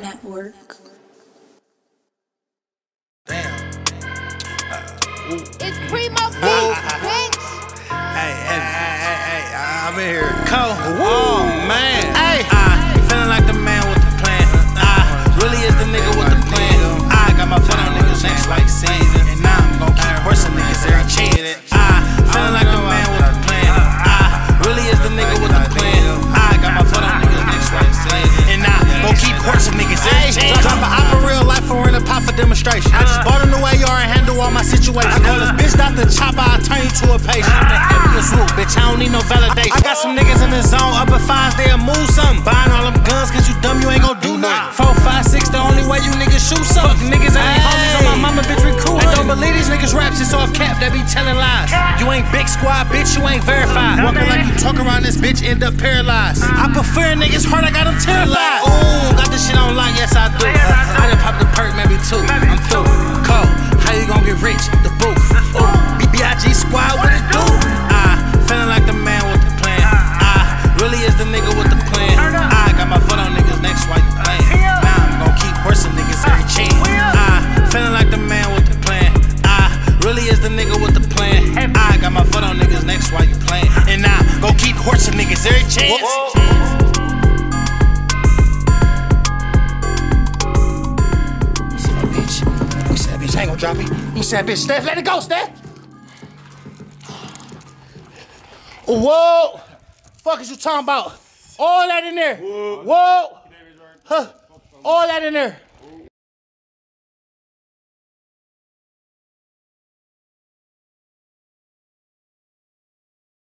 Network. Damn. It's PrimoBEATS, bitch. Hey, I'm in here. Cold. Oh, man. Hey, feeling like the man with the plan. Really is the nigga with the plan. I got my foot on niggas' necks like season. And now I'm gon' keep horsing niggas every chance. Feeling like the man with the plan. Really is the nigga with the plan. I got my foot on niggas' necks like season. And now gon' keep horsing niggas every chance. Drop an opera real life or in a pot for demonstration. I just bought a new AR and handle all my situations. Call this bitch Dr. Chopper, I turn you to a patient. I'm the epic swoop, bitch, I don't need no validation. I got some niggas in the zone, up at 5, they'll move something. Buying all them guns, cause you dumb, you ain't gon' do nothing. 4, 5, 6, the only way you niggas shoot something. Fuck niggas ain't homies on my mama, bitch, we cool. I don't believe these niggas raps, it's all cap, they be telling lies. You ain't big squad, bitch, you ain't verified. Walking like you talk around this bitch, end up paralyzed. I prefer niggas hard, I got them terrified. Ooh, got this shit on lock, yes I do. I done popped the perk, maybe 2, I'm through. Cold, how you gon' get rich? The booth. Ooh, BBIG squad, what it do? Feeling like the man with the plan. Really is the nigga with the plan. I got my foot on niggas' necks while you playin'. Now I'm gon' keep horsing niggas every chance. Feeling like the man with the plan. Really is the nigga with the plan. I got my foot on niggas' necks while you playin'. And now gon' keep horsing niggas every chance. I ain't gon' drop it. He said, bitch, Steph, let it go, Steph. Whoa. Fuck is you talking about? All that in there. Whoa. Huh. All that in there.